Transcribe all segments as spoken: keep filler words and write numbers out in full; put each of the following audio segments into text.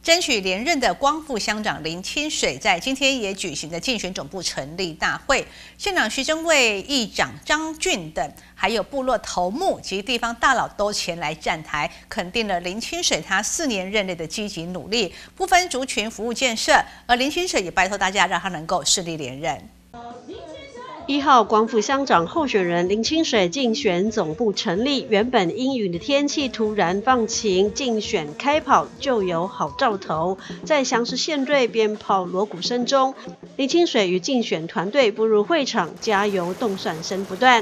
争取连任的光复乡长林清水，在今天也举行了竞选总部成立大会，县长徐榛蔚、议长张俊等，还有部落头目及地方大佬都前来站台，肯定了林清水他四年任内的积极努力，不分族群服务建设。而林清水也拜托大家，让他能够顺利连任。 一号光复乡长候选人林清水竞选总部成立，原本阴雨的天气突然放晴，竞选开跑就有好兆头。在详实县队鞭炮锣鼓声中，林清水与竞选团队步入会场，加油动算声不断。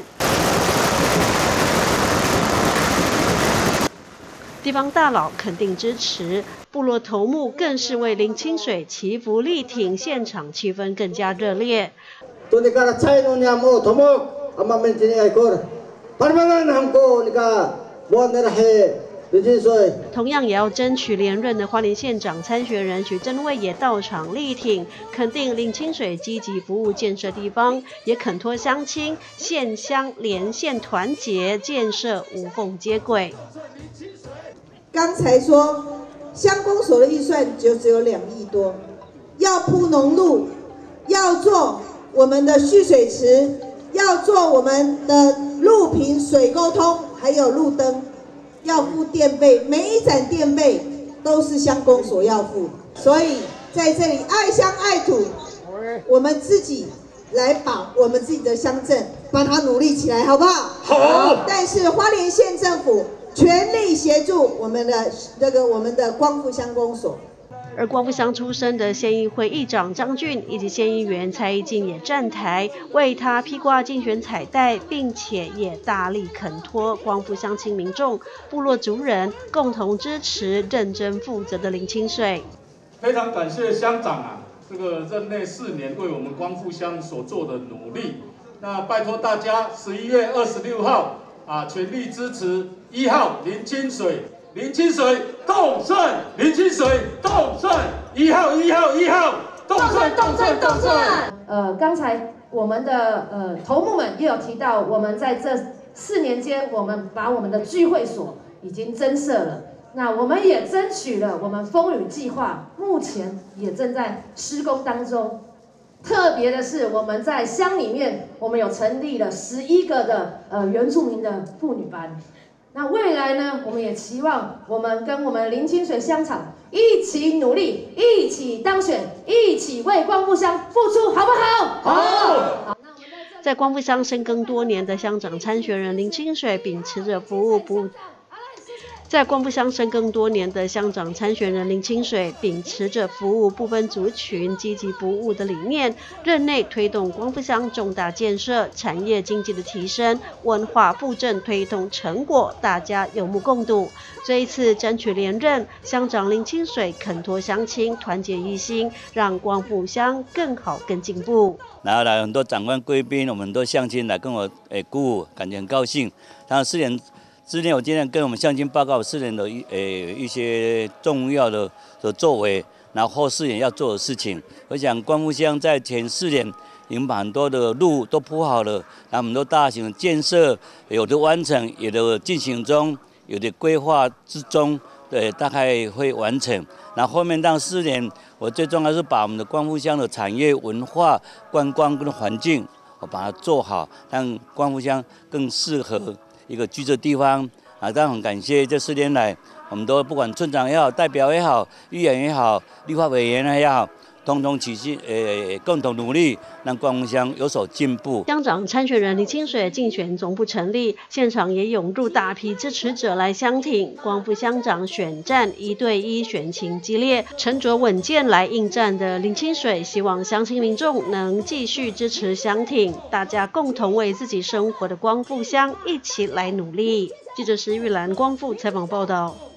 地方大佬肯定支持，部落头目更是为林清水祈福力挺，现场气氛更加热烈。 Tunikara China niya mo tomo amamen tini ay kor. Parmangan hamko nika buat nerahe dijisoi. 同样也要争取连任的花莲县长参选人徐榛蔚也到场力挺，肯定林清水积极服务建设地方，也恳托乡亲县乡连线团结，建设无缝接轨。 刚才说乡公所的预算就只有两亿多，要铺农路，要做我们的蓄水池，要做我们的路平水沟通，还有路灯，要付电费，每一盏电费都是乡公所要付。所以在这里爱乡爱土，我们自己来把我们自己的乡镇把它努力起来，好不好？好。但是花莲县政府全力协助我们的这个我们的光复乡公所。 而光复乡出身的县议会议长张俊以及县议员蔡义进也站台，为他披挂竞选彩带，并且也大力恳托光复乡亲民众、部落族人共同支持认真负责的林清水。 非常感谢乡长啊，这个任内四年为我们光复乡所做的努力。那拜托大家十一月二十六号啊，全力支持一号林清水。林清水动胜，林清水动胜，一号一号一号动胜动胜动胜。 呃，刚才我们的呃头目们也有提到，我们在这四年间，我们把我们的聚会所已经增设了。那我们也争取了我们风雨计划，目前也正在施工当中。特别的是，我们在乡里面，我们有成立了十一个的呃原住民的妇女班。那未来呢，我们也期望我们跟我们林清水乡长一起努力，一起当选，一起为光复乡付出，好不好？好。好。 在光复乡深耕多年的乡长参选人林清水，秉持着服务不。在光复乡深耕多年的乡长参选人林清水，秉持着服务不分族群、积极服务的理念，任内推动光复乡重大建设、产业经济的提升、文化复振推动成果，大家有目共睹。这一次争取连任，乡长林清水恳托乡亲团结一心，让光复乡更好、更进步。 然后来很多长官贵宾，我们很多乡亲来跟我诶鼓舞，感觉很高兴。然后四年。之前我今天跟我们乡亲报告四年的一呃一些重要的的作为，然后后四年要做的事情。我想光复乡在前四年已经把很多的路都铺好了，然后很多大型的建设有的完成，有的进行中，有的规划之中，对，大概会完成。然后后面到四年，我最重要是把我们的光复乡的产业、文化、观光跟环境，我把它做好，让光复乡更适合一个居住的地方啊！当然很感谢这四年来，我们都不管村长也好、代表也好、议员也好、立法委员也好，共同齐心，呃，共同努力，让光复乡有所进步。 乡长参选人林清水竞选总部成立，现场也涌入大批支持者来相挺。光复乡长选战一对一，选情激烈，沉着稳健来应战的林清水，希望乡亲民众能继续支持相挺，大家共同为自己生活的光复乡一起来努力。记者石玉兰光复采访报道。